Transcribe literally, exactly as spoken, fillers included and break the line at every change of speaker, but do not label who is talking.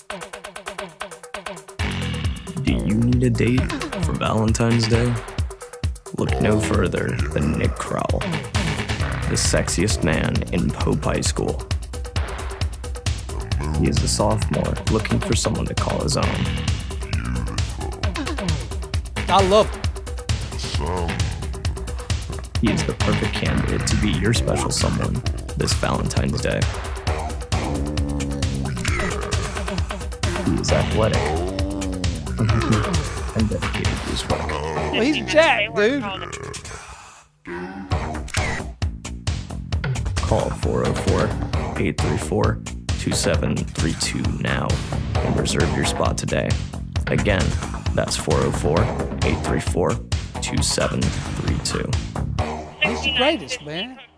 Do you need a date for Valentine's Day? Look no further than Nick Crowell, the sexiest man in Pope High School. He is a sophomore looking for someone to call his own.
I love it.
He is the perfect candidate to be your special someone this Valentine's Day. He is athletic and dedicated to his work.
Well, he's jacked, dude.
Call four oh four, eight three four, two seven three two now and reserve your spot today. Again, that's four oh four, eight three four, two seven three two.
He's the greatest, man.